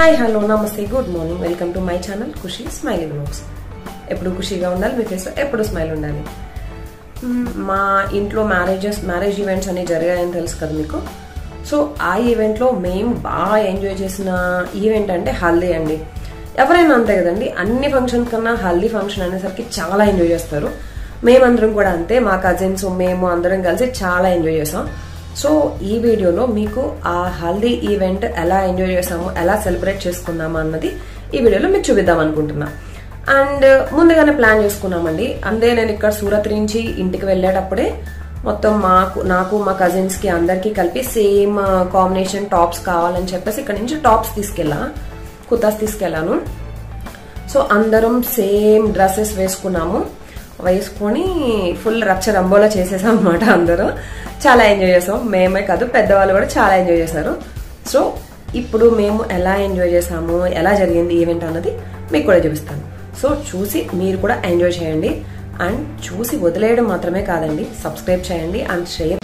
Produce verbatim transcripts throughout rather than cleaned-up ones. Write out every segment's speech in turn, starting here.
Hi hello namaste good morning welcome to my channel Khushi smiling vlogs. ఎప్పుడు ఖుషిగా ఉండాలి, మీ ఫేస్లో ఎప్పుడు స్మైల్ ఉండాలి. మా ఇంట్లో మ్యారేజెస్ మ్యారేజ్ ఈవెంట్స్ అనేవి జరిగాయని తెలుసు కదా మీకు. సో ఆ ఈవెంట్లో మేము బాగా ఎంజాయ్ చేసిన ఈవెంట్ అంటే హల్దీ అండి. ఎవరైనా అంతే కదండి, అన్ని ఫంక్షన్ కన్నా హల్దీ ఫంక్షన్ అనేసరికి చాలా ఎంజాయ్ చేస్తారు. మేమందరం కూడా అంతే, మా కజిన్స్ మేము అందరం కలిసి చాలా ఎంజాయ్ చేసాం. సో ఈ వీడియోలో మీకు ఆ హల్దీ ఈవెంట్ ఎలా ఎంజాయ్ చేసాము, ఎలా సెలబ్రేట్ చేసుకున్నాము అన్నది ఈ వీడియోలో మీకు చూపిద్దాం అనుకుంటున్నా. అండ్ ముందుగానే ప్లాన్ చేసుకున్నామండి. అందే నేను ఇక్కడ సూరత్ నుంచి ఇంటికి వెళ్ళేటప్పుడే మొత్తం మాకు నాకు మా కజిన్స్ కి అందరికి కలిపి సేమ్ కాంబినేషన్ టాప్స్ కావాలని చెప్పేసి ఇక్కడ నుంచి టాప్స్ తీసుకెళ్ళా కుర్తాస్ తీసుకెళ్ళాను. సో అందరం సేమ్ డ్రెస్సెస్ వేసుకున్నాము. వేసుకొని ఫుల్ రచ్చ రంబోలా చేసేసాం అనమాట. అందరూ చాలా ఎంజాయ్ చేసాం, మేమే కాదు పెద్దవాళ్ళు కూడా చాలా ఎంజాయ్ చేశారు. సో ఇప్పుడు మేము ఎలా ఎంజాయ్ చేసాము, ఎలా జరిగింది ఈవెంట్ అన్నది మీకు కూడా చూపిస్తాను. సో చూసి మీరు కూడా ఎంజాయ్ చేయండి. అండ్ చూసి వదిలేయడం మాత్రమే కాదండి, సబ్స్క్రైబ్ చేయండి అండ్ షేర్.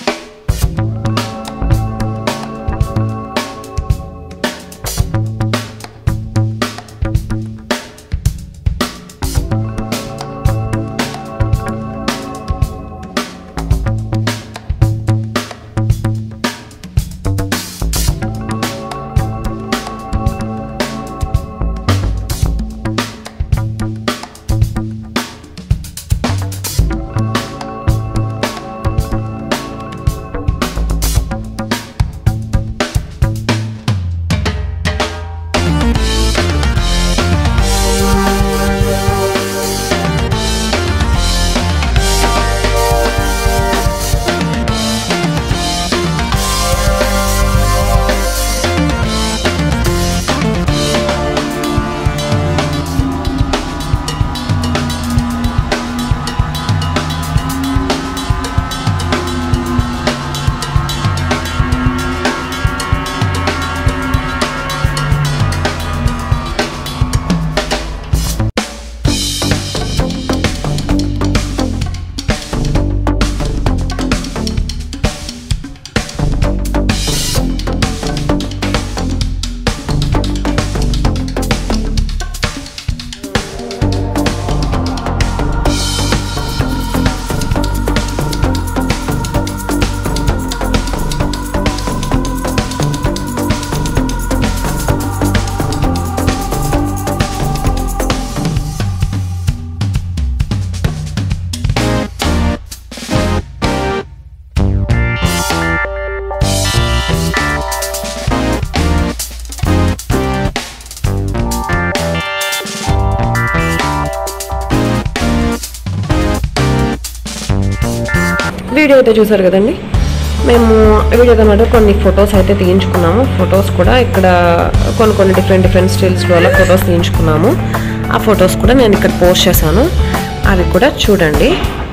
వీడియో అయితే చూసారు కదండి. మేము వీడియో అనమాట కొన్ని ఫొటోస్ అయితే తీయించుకున్నాము. ఫొటోస్ కూడా ఇక్కడ కొన్ని కొన్ని డిఫరెంట్ డిఫరెంట్ స్టిల్స్లో అలా ఫొటోస్ తీయించుకున్నాము. ఆ ఫొటోస్ కూడా నేను ఇక్కడ పోస్ట్ చేశాను, అవి కూడా చూడండి.